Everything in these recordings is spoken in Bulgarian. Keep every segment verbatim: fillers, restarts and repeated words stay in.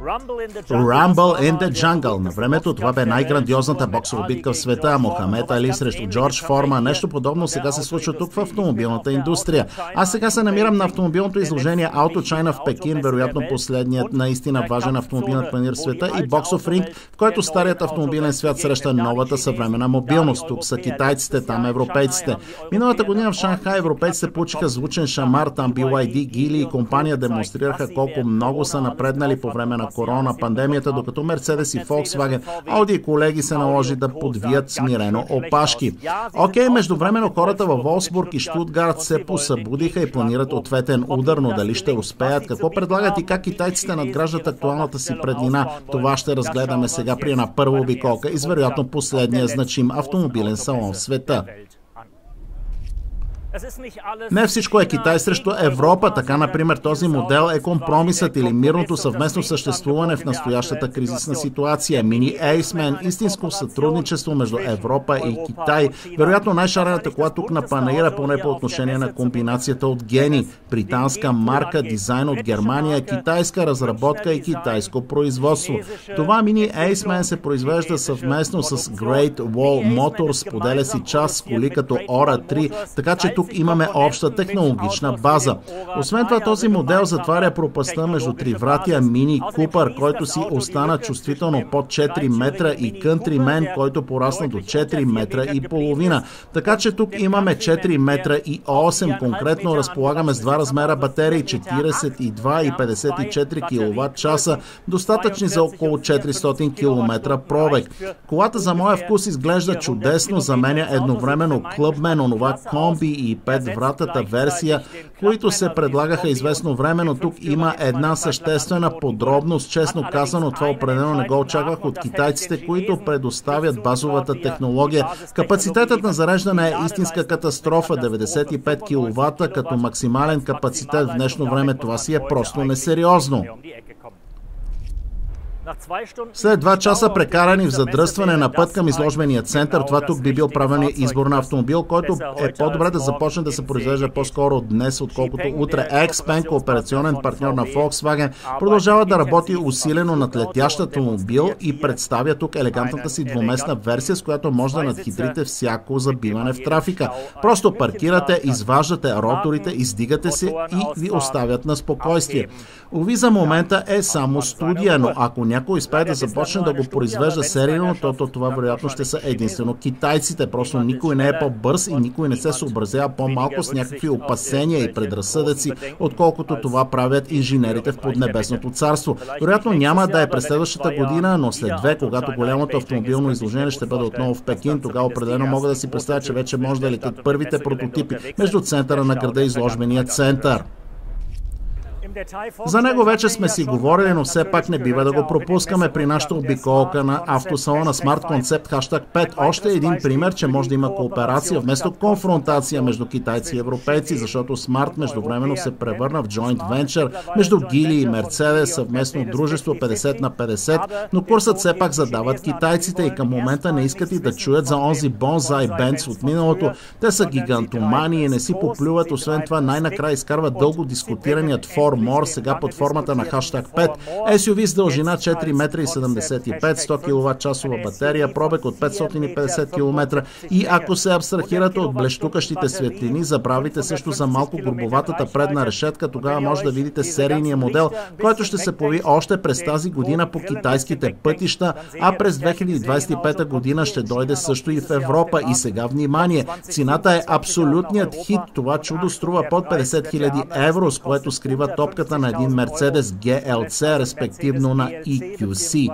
Rumble in the Jungle. На времето това бе най-грандиозната боксова битка в света. Мохамед Али срещу Джордж Форман. Нещо подобно сега се случва тук в автомобилната индустрия. Аз сега се намирам на автомобилното изложение Auto China в Пекин, вероятно последният наистина важен автомобилен панаир в света и боксов ринг, в който старият автомобилен свят среща новата съвременна мобилност. Тук са китайците, там европейците. Миналата година в Шанхай европейците получиха звучен шамар, там Би Уай Ди, Гили и компания демонстрираха колко много са напреднали по време на корона пандемията, докато Мерцедес и Volkswagen, Ауди и колеги се наложи да подвият смирено опашки. Окей, междувременно хората във Волсбург и Штутгарт се посъбудиха и планират ответен удар, но дали ще успеят, какво предлагат и как китайците надграждат актуалната си преднина, това ще разгледаме сега при една първа обиколка из вероятно последния значим автомобилен салон в света. Не всичко е Китай срещу Европа. Така, например, този модел е компромисът или мирното съвместно съществуване в настоящата кризисна ситуация. Мини Ейсмен, истинско сътрудничество между Европа и Китай. Вероятно най-шарената кола тук на панаира, поне по отношение на комбинацията от гени. Британска марка, дизайн от Германия, китайска разработка и китайско производство. Това мини Ейсмен се произвежда съвместно с Great Wall Motors, поделя си част с коли като Ора три, така че тук имаме обща технологична база. Освен това, този модел затваря пропастта между тривратия Мини Купър, който си остана чувствително под четири метра, и Countryman, който порасна до четири метра и половина. Така че тук имаме четири метра и осем. Конкретно разполагаме с два размера батерии, четиридесет и два и петдесет и четири киловат часа, достатъчни за около четиристотин километра пробег. Колата за моя вкус изглежда чудесно, заменя едновременно Clubman, онова комби и пет вратата версия, които се предлагаха известно време, но тук има една съществена подробност. Честно казано, това определено не го очаквах от китайците, които предоставят базовата технология. Капацитетът на зареждане е истинска катастрофа, деветдесет и пет киловата, като максимален капацитет в днешно време. Това си е просто несериозно. След два часа прекарани в задръстване на път към изложбения център, това тук би бил правилният избор на автомобил, който е по-добре да започне да се произвежда по-скоро днес, отколкото утре. Xpeng, кооперационен партньор на Volkswagen, продължава да работи усилено над летящ автомобил и представя тук елегантната си двуместна версия, с която може да надхитрите всяко забиване в трафика. Просто паркирате, изваждате роторите, издигате се и ви оставят на спокойствие. Уви, за момента е само студия, но ако някой успее да започне да го произвежда серийно, то, то това вероятно ще са единствено китайците. Просто никой не е по-бърз и никой не се съобразява по-малко с някакви опасения и предразсъдъци, отколкото това правят инженерите в Поднебесното царство. Вероятно няма да е през следващата година, но след две, когато голямото автомобилно изложение ще бъде отново в Пекин, тогава определено мога да си представя, че вече може да летят първите прототипи между центъра на града и изложбения център. За него вече сме си говорили, но все пак не бива да го пропускаме при нашата обиколка на автосалона Smart Concept хаштаг пет. Още един пример, че може да има кооперация вместо конфронтация между китайци и европейци, защото Smart междувременно се превърна в joint venture между Гили и Мерцедес, съвместно дружество петдесет на петдесет, но курсът все пак задават китайците и към момента не искат и да чуят за онзи Бонзай Бенц от миналото. Те са гигантомани и не си поплюват, освен това най-накрая изкарват дълго дискутираният Фор Мор, сега под формата на хаштаг пет, ес ю ви с дължина четири метра и седемдесет и пет, сто киловат часова батерия, пробег от петстотин и петдесет километра, и ако се абстрахирате от блещукащите светлини, забравите също за малко грубоватата предна решетка, тогава може да видите серийния модел, който ще се появи още през тази година по китайските пътища, а през две хиляди двадесет и пета година ще дойде също и в Европа. И сега внимание, цената е абсолютният хит. Това чудо струва под петдесет хиляди евро, с което скрива топката на един Мерцедес Джи Ел Си, респективно на И Кю Си.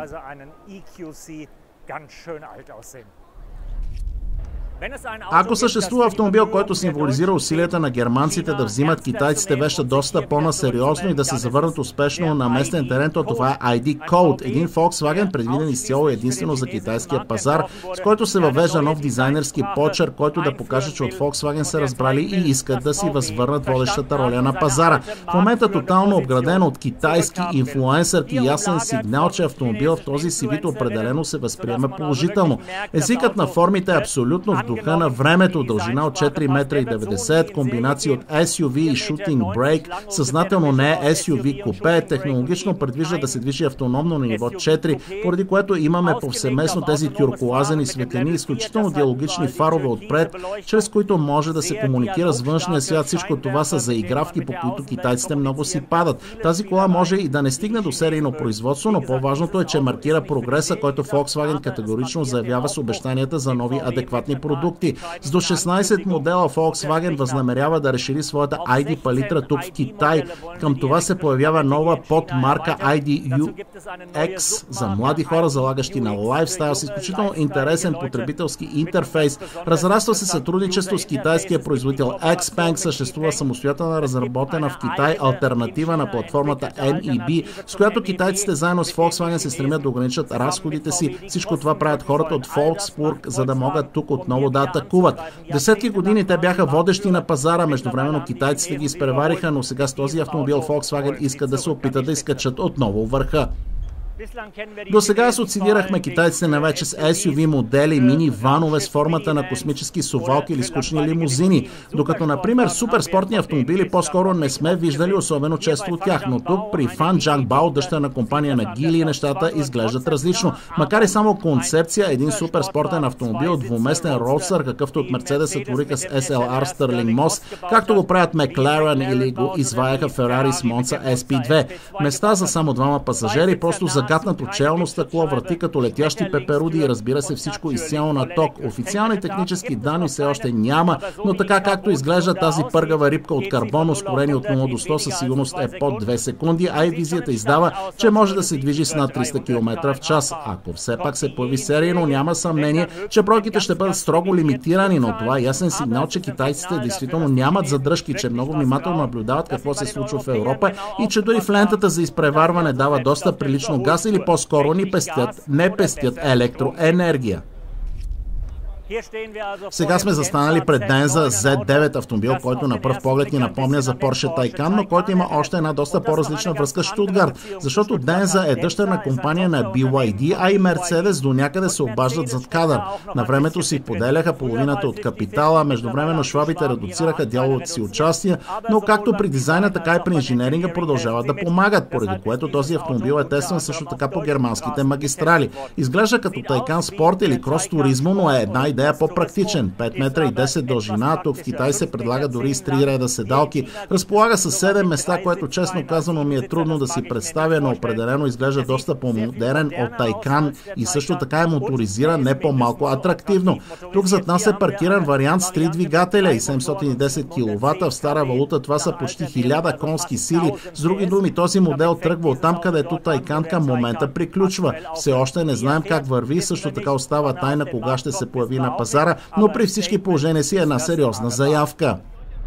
Ако съществува автомобил, който символизира усилията на германците да взимат китайците веща доста по-насериозно и да се завърнат успешно на местен терен, то това е Ай Ди Code, един Volkswagen, предвиден изцяло единствено за китайския пазар, с който се въвежда нов дизайнерски почерк, който да покаже, че от Volkswagen са разбрали и искат да си възвърнат водещата роля на пазара. В момента тотално обграден от китайски инфлуенсърки, ясен сигнал, че автомобил в този си вид определено се възприема положително. Езикът на формите е абсолютно духа на времето, дължина от четири метра и деветдесет, комбинация от ес ю ви и Shooting Brake, съзнателно не е ес ю ви купе, технологично предвижда да се движи автономно на ниво четири, поради което имаме повсеместно тези тюркоазени светлини, изключително диалогични фарове отпред, чрез които може да се комуникира с външния свят. Всичко това са заигравки, по които китайците много си падат. Тази кола може и да не стигне до серийно производство, но по-важното е, че маркира прогреса, който Volkswagen категорично заявява с обещанията за нови адекватни продукти. С до шестнайсет модела Volkswagen възнамерява да разшири своята ай ди палитра тук в Китай. Към това се появява нова подмарка ай ди ю екс за млади хора, залагащи на лайфстайл с изключително интересен потребителски интерфейс. Разраства се сътрудничество с китайския производител Xpeng, съществува самостоятелна разработена в Китай альтернатива на платформата ем и би, с която китайците заедно с Volkswagen се стремят да ограничат разходите си. Всичко това правят хората от Volkswagen, за да могат тук отново да атакуват. Десетки години те бяха водещи на пазара, междувременно китайците ги изпревариха, но сега с този автомобил Volkswagen искат да се опитат да изкачат отново върха. До сега асоциирахме китайците най-вече с ес ю ви модели, мини ванове с формата на космически совалки или скучни лимузини, докато, например, суперспортни автомобили по-скоро не сме виждали особено често от тях, но тук при Фан Джанбао, дъщерна компания на Гили, нещата изглеждат различно. Макар и само концепция, един суперспортен автомобил, двуместен роудстър, какъвто от Мерцедес сътвориха с ес ел ар Стърлинг Мост, както го правят Макларен или го изваяха Ферари с Монца ес пи две. Места за само двама пасажери, просто за гатнато челно стъкло, врати като летящи пеперуди и разбира се всичко изцяло на ток. Официални технически данни все още няма, но така както изглежда тази пъргава рибка от карбон, ускорени от нула до сто, със сигурност е под две секунди, а и визията издава, че може да се движи с над триста километра в час. Ако все пак се появи серийно, няма съмнение, че бройките ще бъдат строго лимитирани, но това е ясен сигнал, че китайците действително нямат задръжки, че много внимателно наблюдават какво се случва в Европа и че дори в лентата за изпреварване дава доста прилично газ или по-скоро ни пестят, не пестят електроенергия. Сега сме застанали пред Денза зет девет автомобил, който на пръв поглед ни напомня за Porsche Taycan, но който има още една доста по-различна връзка с Штутгарт, защото Денза е дъщерна компания на би уай ди, а и Мерцедес до някъде се обаждат зад кадър. На времето си поделяха половината от капитала, междувременно швабите редуцираха дяловото си участие, но както при дизайна, така и при инженеринга продължават да помагат, поради което този автомобил е тестван също така по германските магистрали. Изглежда като Taycan Sport или Cross Turismo, но е една идея по-практичен. пет метра и десет дължина, тук в Китай се предлага дори с три реда седалки. Разполага с седем места, което честно казано ми е трудно да си представя, но определено изглежда доста по-модерен от Taycan и също така е моторизиран не по-малко атрактивно. Тук зад нас е паркиран вариант с три двигателя и седемстотин и десет киловата. В стара валута това са почти хиляда конски сили. С други думи, този модел тръгва от там, където Taycan към момента приключва. Все още не знаем как върви, също така остава тайна кога ще се появи на пазара, но при всички положения си е една сериозна заявка.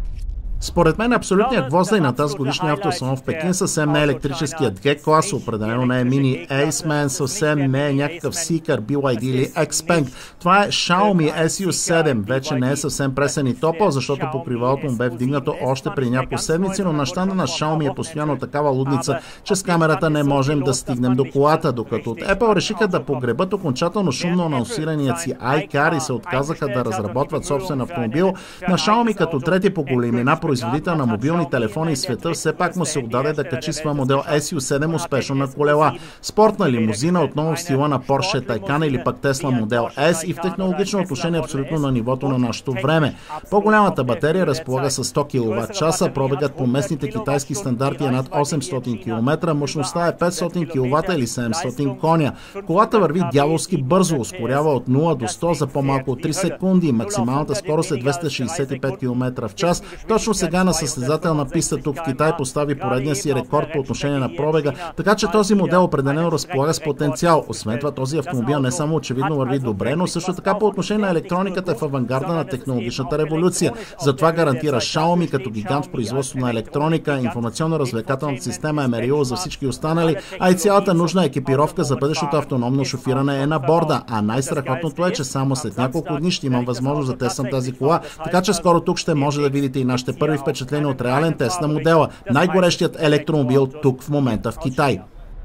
Според мен абсолютният гвоздай на тази годишния автосалон в Пекин съвсем не е електрическият G-клас, определено не е мини Aceman, съвсем не е някакъв Seeker, би уай ди или Xpeng. Това е Xiaomi ес ю седем. Вече не е съвсем пресен и топъл, защото покривалото му бе вдигнато още при няколко седмици, но на щанда на Xiaomi е постоянно такава лудница, че с камерата не можем да стигнем до колата, докато от Apple решиха да погребат окончателно шумно анонсираният си iCar и се отказаха да разработват собствен автомобил. На Xiaomi като трети по големина производител на мобилни телефони в света, все пак му се отдаде да качи своя модел ес ю седем успешно на колела. Спортна лимузина, отново в стила на Porsche Taycan или пък Tesla модел S и в технологично отношение абсолютно на нивото на нашето време. По-голямата батерия разполага с сто киловат часа, пробегът по местните китайски стандарти е над осемстотин километра, мощността е петстотин киловата или седемстотин коня. Колата върви дяволски бързо, ускорява от нула до сто за по-малко от три секунди, максималната скорост е двеста шейсет и пет километра в час. Точно сега на състезателна писта тук в Китай постави поредния си рекорд по отношение на пробега, така че този модел определено разполага с потенциал. Освен това, този автомобил не само очевидно върви добре, но също така по отношение на електрониката е в авангарда на технологичната революция. Затова гарантира Xiaomi като гигант в производство на електроника, информационно-развлекателната система е мерило за всички останали, а и цялата нужна екипировка за бъдещото автономно шофиране е на борда. А най-страхотното е, че само след няколко дни ще имам възможност да тествам тази кола, така че скоро тук ще може да видите и нашите първи впечатления от реален тест на модела. Най-горещият електромобил тук в момента в Китай.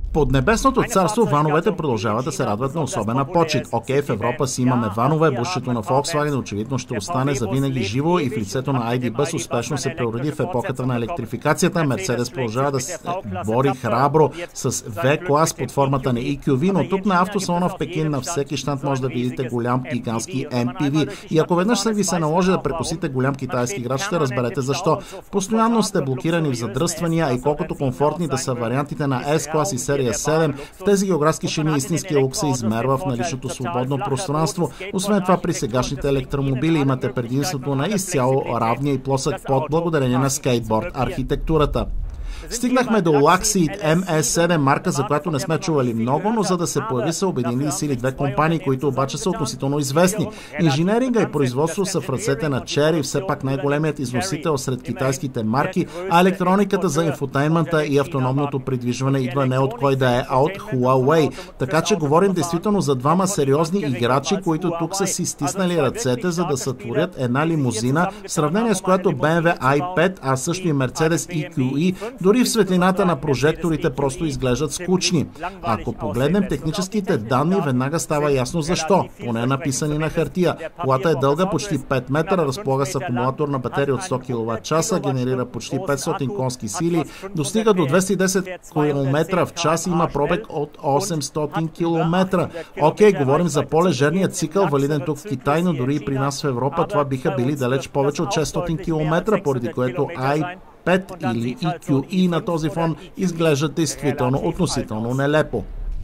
Поднебесното царство вановете продължават да се радват на особена почет. Окей, в Европа си имаме ванове, бушето на Volkswagen очевидно ще остане завинаги живо и в лицето на ай ди Bus успешно се прероди в епохата на електрификацията. Мерцедес продължава да се бори храбро с V-клас под формата на и кю ви, но тук на автосалона в Пекин на всеки щанд може да видите голям гигантски ем пи ви. И ако веднъж се ви се наложи да прекусите голям китайски град, ще разберете защо. Постоянно сте блокирани в задръствания и колкото комфортни да са вариантите на S-клас и серия седем, в тези географски шини истинския лук се измерва в наличното свободно пространство. Освен това, при сегашните електромобили имате предимството на изцяло равния и плосък под благодарение на скейтборд архитектурата. Стигнахме до Lockheed ем ес седем, марка, за която не сме чували много, но за да се появи са обединили сили две компании, които обаче са относително известни. Инженеринга и производство са в ръцете на Chery, все пак най-големият износител сред китайските марки, а електрониката за инфотейнмента и автономното придвижване идва не от кой да е, а от Huawei. Така че говорим действително за двама сериозни играчи, които тук са си стиснали ръцете, за да сътворят една лимузина, в сравнение с която би ем дабълю ай пет, а също и Mercedes и кю и, дори в светлината на прожекторите просто изглеждат скучни. Ако погледнем техническите данни, веднага става ясно защо. Поне написани на хартия. Колата е дълга почти пет метра, разполага с акумулаторна батерия от сто киловат-часа, генерира почти петстотин конски сили, достига до двеста и десет километра в час и има пробег от осемстотин километра. Окей, говорим за по-лежерния цикъл, валиден тук в Китай, но дори и при нас в Европа това биха били далеч повече от шестстотин километра, поради което ай пет или и кю и на този фон изглеждат действително относително нелепо.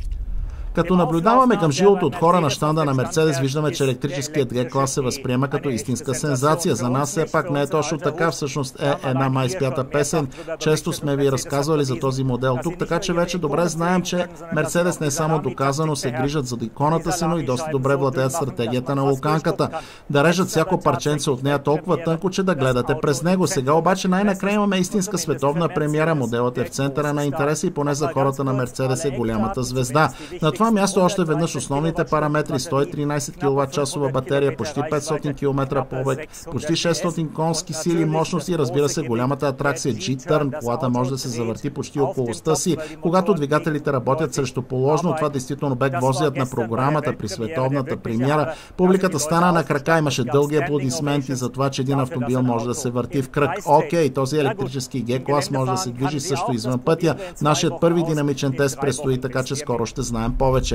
Като наблюдаваме към жилото от хора на щанда на Мерцедес, виждаме, че електрическият G-клас се възприема като истинска сензация. За нас все пак не е точно така, всъщност е една май спята песен. Често сме ви разказвали за този модел тук, така че вече добре знаем, че Мерцедес не само доказано се грижат за иконата си, но и доста добре владеят стратегията на луканката. Да режат всяко парченце от нея толкова тънко, че да гледате през него. Сега обаче най-накрая имаме истинска световна премиера. Моделът е в центъра на интереса и поне за хората на Мерцедес е голямата звезда. На това място още веднъж основните параметри: сто и тринадесет киловат-часова батерия, почти петстотин километра пробег, почти шестстотин конски сили, мощност и разбира се голямата атракция G-Turn. Колата може да се завърти почти около оста си, когато двигателите работят срещу положно. Това действително бе гвоздият на програмата при световната премиера. Публиката стана на крака, имаше дълги аплодисменти за това, че един автомобил може да се върти в кръг. Окей, този електрически G-клас може да се движи също извън пътя. Нашият първи динамичен тест предстои, така че скоро ще знаем повече.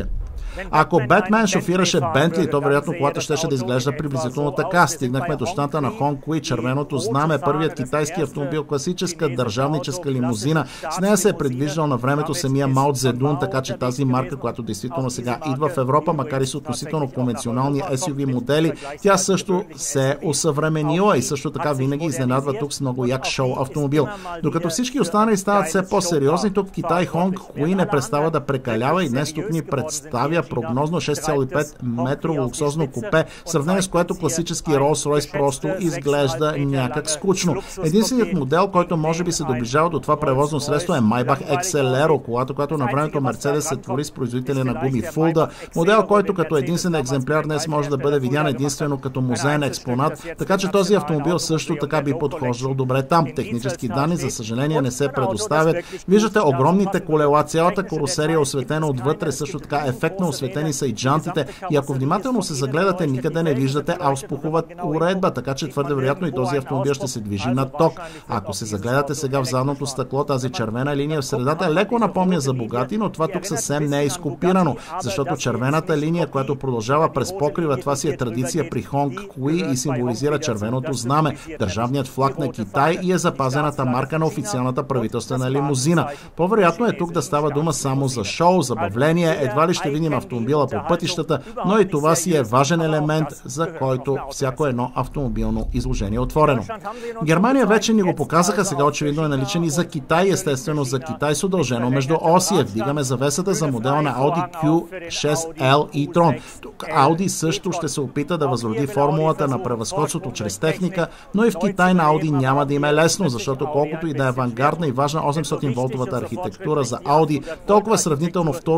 Ако Бетмен шофираше Бентли, то вероятно колата щеше да изглежда приблизително така. Стигнахме до щата на Хонг Куи, червеното знаме, първият китайски автомобил, класическа държавническа лимузина. С нея се е предвиждал на времето самия Мао Цзедун, така че тази марка, която действително сега идва в Европа, макар и с относително конвенционални ес ю ви модели, тя също се е осъвременила и също така винаги изненадва тук с много як шоу автомобил. Докато всички останали стават все по-сериозни, тук в Китай Хонг Куи не престава да прекалява и днес тук ни представя прогнозно шест цяло и пет метрово луксозно купе, в сравнение с което класически Rolls-Royce просто изглежда някак скучно. Единственият модел, който може би се доближава до това превозно средство е Maybach икс ел ар, колата, която на времето Мерцедес се твори с производителя на гуми Fulda, модел, който като единствен екземпляр днес може да бъде видян единствено като музеен експонат, така че този автомобил също така би подхождал добре там. Технически данни, за съжаление, не се предоставят. Виждате огромните колела, цялата карусерия е осветена отвътре, също така ефектно осветени са и джантите, и ако внимателно се загледате, никъде не виждате ауспухова уредба, така че твърде вероятно и този автомобил ще се движи на ток. Ако се загледате сега в задното стъкло, тази червена линия в средата леко напомня за Bugatti, но това тук съвсем не е изкопирано, защото червената линия, която продължава през покрива, това си е традиция при Хонг Куи и символизира червеното знаме, държавният флаг на Китай, и е запазената марка на официалната правителствена лимузина. По-вероятно е тук да става дума само за шоу, забавление, едва ли ще видим автомобила по пътищата, но и това си е важен елемент, за който всяко едно автомобилно изложение е отворено. Германия вече ни го показаха, сега очевидно е наличен и за Китай, естествено за Китай с удължено между оси. Вдигаме завесата за модела на Audi кю шест ел e-tron. Тук Audi също ще се опита да възроди формулата на превъзходството чрез техника, но и в Китай на Audi няма да им е лесно, защото колкото и да е авангардна и важна осемстотин волтовата архитектура за Audi, толкова сравнително второразрядна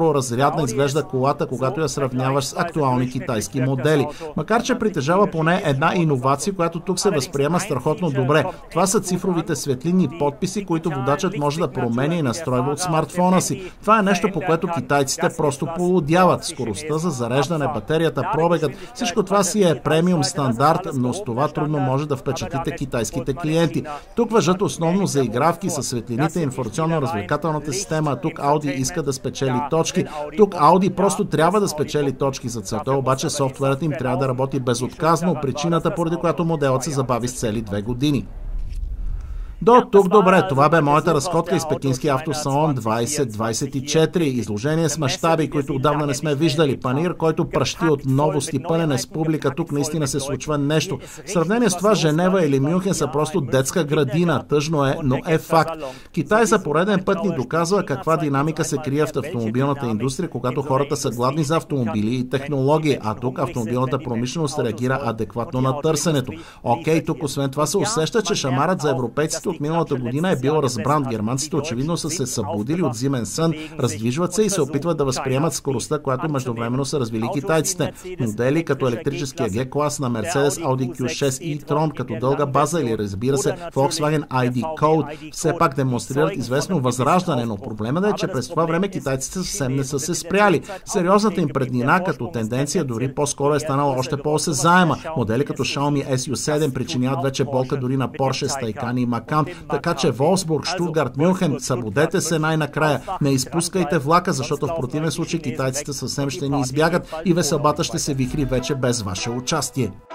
приятна изглежда колата, когато я сравняваш с актуални китайски модели. Макар че притежава поне една иновация, която тук се възприема страхотно добре. Това са цифровите светлинни подписи, които водачът може да променя и настройва от смартфона си. Това е нещо, по което китайците просто полудяват. Скоростта за зареждане, батерията, пробегът, всичко това си е премиум стандарт, но с това трудно може да впечатлите китайските клиенти. Тук важат основно заигравки със светлините, информационно-развлекателната система, а тук Audi иска да спечели точки. Тук Audi просто трябва да спечели точки. За целта обаче софтуерът им трябва да работи безотказно, причината, поради която моделът се забави с цели две години. До тук добре, това бе моята разходка из Пекински автосалон двайсет двайсет и четири. Изложение с мащаби, които отдавна не сме виждали. Панаир, който пращи от новости, пълен е с публика. Тук наистина се случва нещо. В сравнение с това Женева или Мюнхен са просто детска градина. Тъжно е, но е факт. Китай за пореден път ни доказва каква динамика се крие в автомобилната индустрия, когато хората са гладни за автомобили и технологии, а тук автомобилната промишленост реагира адекватно на търсенето. Окей, тук освен това се усеща, че шамарът за европейците от миналата година е бил разбран. Германците очевидно са се събудили от зимен сън, раздвижват се и се опитват да възприемат скоростта, която междувременно са развили китайците. Модели като електрическия G-клас на Mercedes Audi Q шест e-tron като дълга база или, разбира се, Volkswagen ай ди Code все пак демонстрират известно възраждане, но проблемът е, че през това време китайците съвсем не са се спряли. Сериозната им преднина като тенденция дори по-скоро е станала още по-осезаема. Модели като Xiaomi Ес Ю седем причиняват вече болка дори на Porsche, Taycan и Macan. Така че Волсбург, Штутгарт, Мюнхен, събудете се най-накрая. Не изпускайте влака, защото в противен случай китайците съвсем ще ни избягат и веселбата ще се вихри вече без ваше участие.